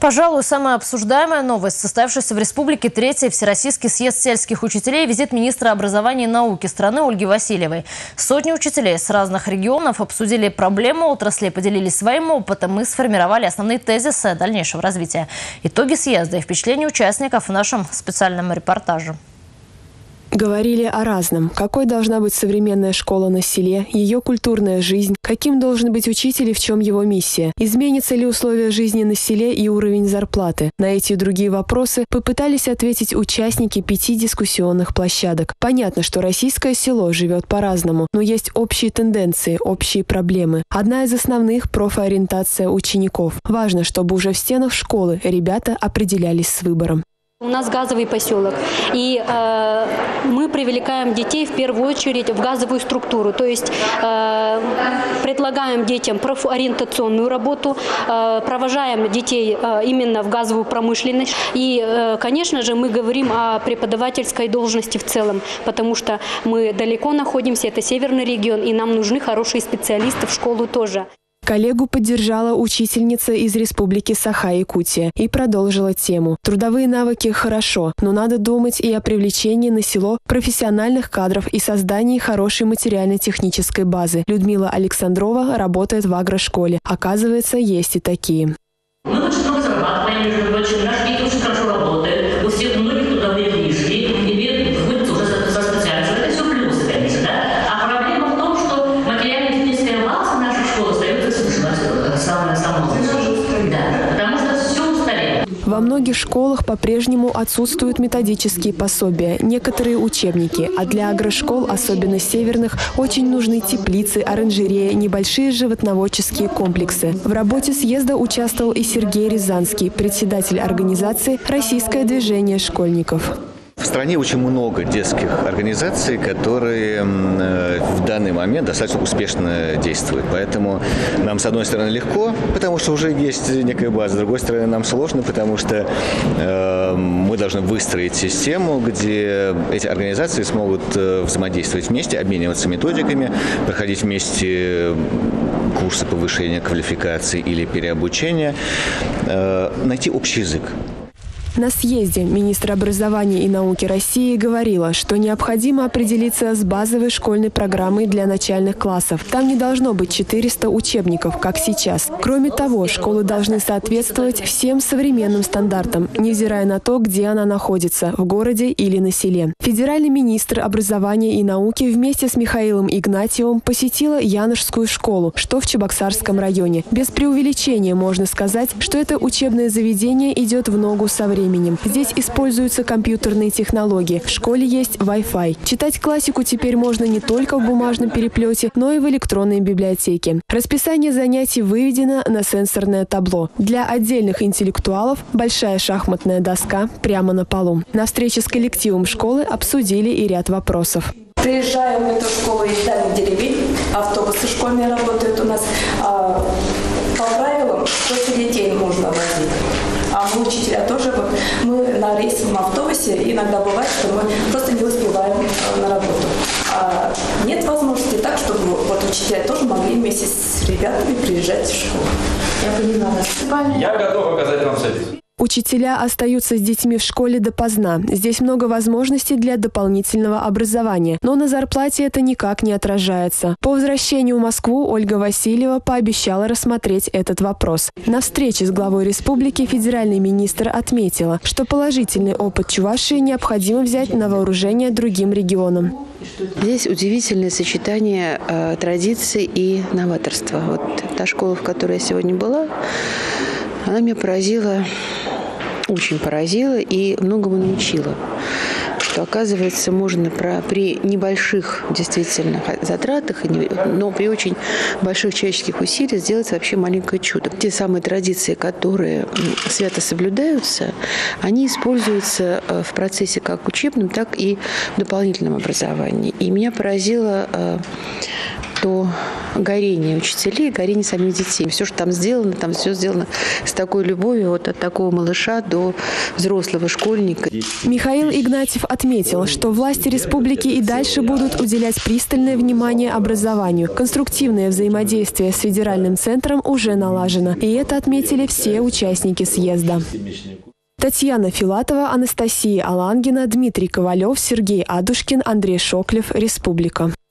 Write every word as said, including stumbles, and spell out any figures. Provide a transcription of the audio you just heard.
Пожалуй, самая обсуждаемая новость – состоявшийся в республике третий Всероссийский съезд сельских учителей и визит министра образования и науки страны Ольги Васильевой. Сотни учителей с разных регионов обсудили проблемы отрасли, поделились своим опытом и сформировали основные тезисы дальнейшего развития. Итоги съезда и впечатления участников в нашем специальном репортаже. Говорили о разном. Какой должна быть современная школа на селе, ее культурная жизнь, каким должен быть учитель и в чем его миссия, изменятся ли условия жизни на селе и уровень зарплаты. На эти и другие вопросы попытались ответить участники пяти дискуссионных площадок. Понятно, что российское село живет по-разному, но есть общие тенденции, общие проблемы. Одна из основных – профориентация учеников. Важно, чтобы уже в стенах школы ребята определялись с выбором. У нас газовый поселок, и э, мы привлекаем детей в первую очередь в газовую структуру, то есть э, предлагаем детям профориентационную работу, э, провожаем детей э, именно в газовую промышленность. И, э, конечно же, мы говорим о преподавательской должности в целом, потому что мы далеко находимся, это северный регион, и нам нужны хорошие специалисты в школу тоже. Коллегу поддержала учительница из республики Саха-Якутия и продолжила тему. Трудовые навыки хорошо, но надо думать и о привлечении на село профессиональных кадров и создании хорошей материально-технической базы. Людмила Александрова работает в агрошколе. Оказывается, есть и такие. Мы очень много зарабатываем, между прочим, наши дети очень хорошо работают, у всех многих трудовые книжки, имеют выйти уже со специальностью. Это все плюсы, конечно, да? А проблема в том, что материально-техническая база нашей школы остается самое само. Да, потому что все устарело. Во многих школах по-прежнему отсутствуют методические пособия, некоторые учебники, а для агрошкол, особенно северных, очень нужны теплицы, оранжереи, небольшие животноводческие комплексы. В работе съезда участвовал и Сергей Рязанский, председатель организации «Российское движение школьников». В стране очень много детских организаций, которые в данный момент достаточно успешно действуют. Поэтому нам, с одной стороны, легко, потому что уже есть некая база. С другой стороны, нам сложно, потому что э, мы должны выстроить систему, где эти организации смогут взаимодействовать вместе, обмениваться методиками, проходить вместе курсы повышения квалификации или переобучения, э, найти общий язык. На съезде министр образования и науки России говорила, что необходимо определиться с базовой школьной программой для начальных классов. Там не должно быть четырёхсот учебников, как сейчас. Кроме того, школы должны соответствовать всем современным стандартам, невзирая на то, где она находится – в городе или на селе. Федеральный министр образования и науки вместе с Михаилом Игнатьевым посетила Яношскую школу, что в Чебоксарском районе. Без преувеличения можно сказать, что это учебное заведение идет в ногу со временем. Здесь используются компьютерные технологии. В школе есть Wi-Fi. Читать классику теперь можно не только в бумажном переплете, но и в электронной библиотеке. Расписание занятий выведено на сенсорное табло. Для отдельных интеллектуалов большая шахматная доска прямо на полу. На встрече с коллективом школы обсудили и ряд вопросов. Приезжаем в эту школу из дальних деревень, автобусы школьные работают у нас. А, по правилам, шесть детей можно возить. А мы, учителя, тоже вот, мы на рейсовом автобусе, иногда бывает, что мы просто не успеваем на работу. А нет возможности так, чтобы вот учителя тоже могли вместе с ребятами приезжать в школу. Я поняла. Я готов оказать вам совет. Учителя остаются с детьми в школе допоздна. Здесь много возможностей для дополнительного образования, но на зарплате это никак не отражается. По возвращению в Москву Ольга Васильева пообещала рассмотреть этот вопрос. На встрече с главой республики федеральный министр отметила, что положительный опыт Чувашии необходимо взять на вооружение другим регионам. Здесь удивительное сочетание э, традиций и новаторства. Вот та школа, в которой я сегодня была, она меня поразила, очень поразила и многому научила. Что, оказывается, можно про, при небольших действительно затратах, но при очень больших человеческих усилиях сделать вообще маленькое чудо. Те самые традиции, которые свято соблюдаются, они используются в процессе как учебном, так и в дополнительном образовании. И меня поразило то горение учителей, горение самих детей. Все, что там сделано, там все сделано с такой любовью, вот от такого малыша до взрослого школьника. Михаил Игнатьев отметил, что власти республики и дальше будут уделять пристальное внимание образованию. Конструктивное взаимодействие с федеральным центром уже налажено. И это отметили все участники съезда. Татьяна Филатова, Анастасия Алангина, Дмитрий Ковалев, Сергей Адушкин, Андрей Шоклев. Республика.